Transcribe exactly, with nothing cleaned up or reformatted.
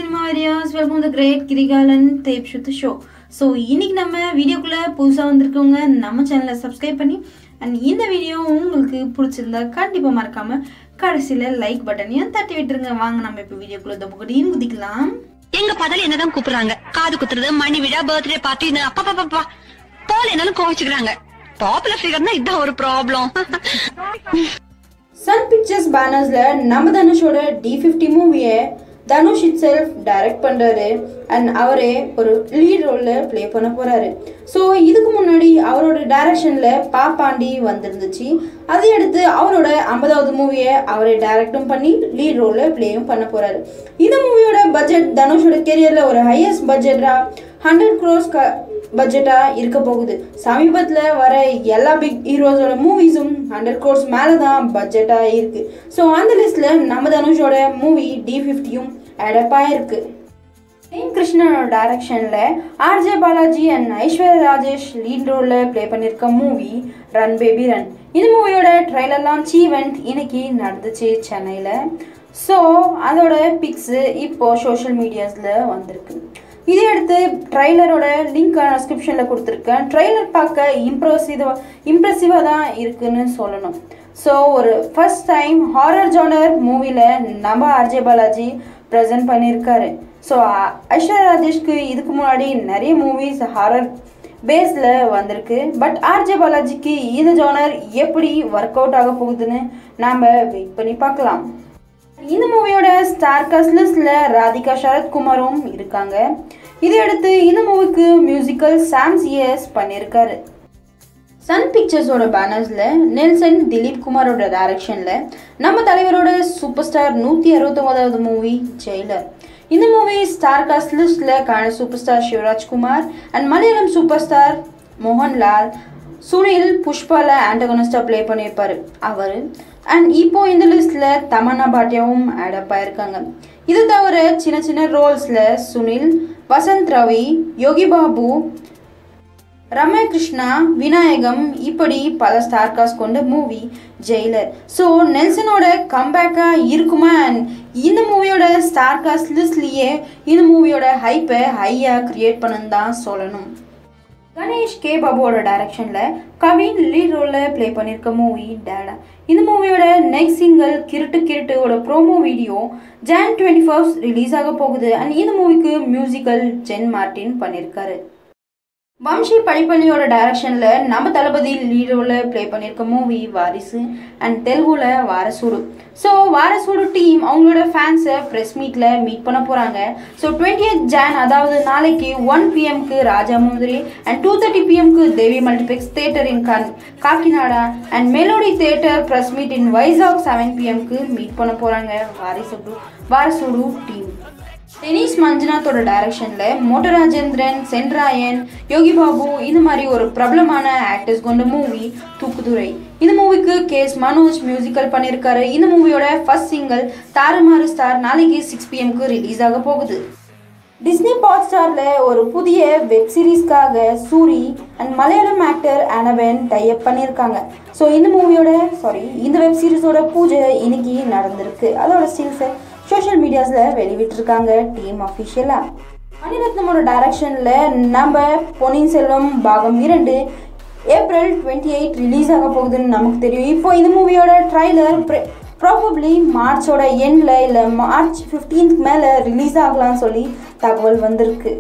cinema videos. Welcome to the great Kirigalan Tape Shoot the show. So, இன்னைக்கு நம்ம வீடியோக்குள்ள புதுசா வந்திருக்கவங்க நம்ம சேனலை சப்ஸ்கிரைப் பண்ணி and இந்த வீடியோ உங்களுக்கு பிடிச்சிருந்தா கண்டிப்பா மறக்காம கடைசில லைக் பட்டனையும் தட்டி விட்டுருங்க. வாங்க நம்ம இப்ப வீடியோக்குள்ள தப்புக்கடியும் குதிக்கலாம். எங்க பதல என்னதான் கூப்பிடுறாங்க, காது குத்துறது, மணி விழா, பர்த்டே பார்ட்டி, அப்பா பாப்பா போல என்னாலும் கோவிச்சுக்கிறாங்க. பாப்புலர் ஃபிகர்னா இதான் ஒரு ப்ராப்ளம். Sun Pictures பேனர்ஸ்ல நம்ம தனுஷோட டி ஃபிஃப்டி மூவியை தனுஷ் இட் செல்ஃப் டைரக்ட் பண்றாரு அண்ட் அவரே ஒரு லீட் ரோல்ல ப்ளே பண்ண போறாரு. ஸோ இதுக்கு முன்னாடி அவரோட டைரக்ஷன்ல பாப்பாண்டி வந்திருந்துச்சு. அதை அடுத்து அவரோட ஐம்பதாவது மூவியை அவரே டைரக்டும் பண்ணி லீட் ரோல்ல ப்ளேயும் பண்ண போறாரு. இந்த மூவியோட பட்ஜெட் தனுஷோட கெரியர்ல ஒரு ஹையஸ்ட் பட்ஜெட்டா ஹண்ட்ரட் க்ரோஸ் பட்ஜெட்டா இருக்க போகுது. சமீபத்தில் வர எல்லா பிக் ஹீரோஸோட மூவிஸும் ஹண்ட்ரட் க்ரோர்ஸ் மேலே தான் பட்ஜெட்டா இருக்கு. ஸோ அந்த லிஸ்ட்ல நம்ம தனுஷோட மூவி டி ஃபிஃப்டியும் ஆடப் ஆயிருக்கு. கிருஷ்ணனோட டைரக்ஷன்ல RJ Balaji and Aishwarya Rajesh lead ரோல்ல ப்ளே பண்ணியிருக்க மூவி ரன் பேபி ரன். இந்த மூவியோட ட்ரைலர் லான்ச் ஈவெண்ட் இன்னைக்கு நடந்துச்சு சென்னையில. ஸோ அதோட பிக்ஸ் இப்போ சோஷியல் மீடியாஸ்ல வந்திருக்கு. இதை அடுத்து ட்ரைலரோட லிங்க் டிஸ்கிரிப்ஷனில் கொடுத்துருக்கேன். ட்ரைலர் பார்க்க இம்ப்ரெசிவாக இம்ப்ரெசிவாக தான் இருக்குன்னு சொல்லணும். ஸோ ஒரு ஃபர்ஸ்ட் டைம் ஹாரர் ஜானர் மூவியில் நம்ம ஆர்ஜே பாலாஜி ப்ரெசென்ட் பண்ணியிருக்காரு. ஸோ ஐஸ்வர்யா ராஜேஷ்க்கு இதுக்கு முன்னாடி நிறைய மூவிஸ் ஹாரர் பேஸில் வந்திருக்கு. பட் ஆர்ஜே பாலாஜிக்கு இந்த ஜானர் எப்படி ஒர்க் அவுட் ஆக போகுதுன்னு நாம் வெயிட் பண்ணி பார்க்கலாம். இந்த மூவியோட ஸ்டார் காஸ்ட் லிஸ்ட்ல ராதிகா சரத்குமாரும் இருக்காங்க. இதையடுத்து இந்த மூவிக்கு மியூசிக்கல் சாம் சிஎஸ் பண்ணியிருக்காரு. சன் பிக்சர்ஸோட பேனர்ஸ்ல நெல்சன் திலீப் குமாரோட டைரக்ஷன்ல நம்ம தலைவரோட சூப்பர் ஸ்டார் நூற்றி அறுபத்தொன்பதாவது மூவி ஜெயிலர். இந்த மூவி ஸ்டார் காஸ்ட் லிஸ்ட்ல காண super star Shivarajkumar and Malayalam super star Mohanlal Sunil புஷ்பால ஆண்டகனிஸ்டா ப்ளே பண்ணியிருப்பாரு அவர். அண்ட் இப்போ இந்த லிஸ்ட்ல தமன்னா பாட்டியாவும் ஆடப் ஆயிருக்காங்க. இது தவிர சின்ன சின்ன ரோல்ஸ்ல சுனில், வசந்த் ரவி, யோகி பாபு, ரம்யா கிருஷ்ணா, விநாயகம் இப்படி பல ஸ்டார் காஸ்ட் கொண்ட மூவி ஜெயிலர். ஸோ நெல்சனோட கம்பேக்கா இருக்குமா? அண்ட் இந்த மூவியோட ஸ்டார் காஸ்ட் லிஸ்ட்லயே இந்த மூவியோட ஹைப்பை ஹையா கிரியேட் பண்ணுன்னு தான் சொல்லணும். கணேஷ் கே பாபுவோட டைரக்ஷன்ல கவின் லீட் ரோல்ல ப்ளே பண்ணியிருக்க மூவி டேடா. இந்த மூவியோட நெக்ஸ்ட் சிங்கிள் கிருட்டு கிருட்டுவோட promo video June twenty first release ஆக போகுது. அண்ட் இந்த மூவிக்கு மியூசிக்கல் ஜென் மார்டின் பண்ணியிருக்காரு. வம்சி பழிப்பள்ளியோட டைரக்ஷன்ல நம்ம தளபதி லீட் ரோல்ல ப்ளே பண்ணியிருக்க மூவி வாரிசு அண்ட் தெலுங்குல வாரசூடு. ஸோ வாரசூடு டீம் அவங்களோட ஃபேன்ஸை ப்ரெஸ் மீட்ல மீட் பண்ண போறாங்க. ஸோ டுவெண்ட்டி எய்த் ஜான் அதாவது நாளைக்கு ஒன் பிஎம்க்கு Rajahmundry and two thirty பிஎம்க்கு தேவி மல்டிபிளெக்ஸ் தேட்டர் இன் கன் Kakinada and melody theatre press meet in Vizag seven பிஎம்க்கு மீட் பண்ண போறாங்க வாரிசூடு வாரசூடு டீம். டெனிஸ் மஞ்சுநாத்தோட டைரக்ஷன்ல மோட்டராஜேந்திரன், சென்ராயன், யோகி பாபு இந்த மாதிரி ஒரு பிரபலமான ஆக்டர்ஸ் கொண்ட மூவி தூக்குதுறை. இந்த மூவிக்கு கேஸ் மனோஜ் மியூசிக்கல் பண்ணியிருக்காரு. இந்த மூவியோட ஃபர்ஸ்ட் சிங்கிள் தாறுமாறு ஸ்டார் நாளைக்கு சிக்ஸ் பிஎம்க்கு ரிலீஸ் ஆக போகுது. டிஸ்னி ஹாட் ஸ்டார்ல ஒரு புதிய வெப் சீரீஸ்க்காக சூரி அண்ட் மலையாளம் ஆக்டர் அனவன் டைப் பண்ணியிருக்காங்க. ஸோ இந்த மூவியோட சாரி இந்த வெப் சீரிஸோட பூஜை இன்னைக்கு நடந்திருக்கு. அதோட ஸ்டில்ஸை சோஷியல் மீடியாஸில் வெளிவிட்டிருக்காங்க டீம் அஃபிஷியலாக. மணிரத்னமோட டைரக்ஷனில் நம்ம பொன்னியின் செல்வம் பாகம் இரண்டு ஏப்ரல் டுவெண்ட்டி எயிட் ரிலீஸ் ஆக போகுதுன்னு நமக்கு தெரியும். இப்போ இந்த மூவியோட ட்ரைலர் ப்ராபப்ளி மார்ச்சோட எண்டில் இல்லை மார்ச் ஃபிஃப்டீன்த் மேலே ரிலீஸ் ஆகலாம்னு சொல்லி தகவல் வந்திருக்கு.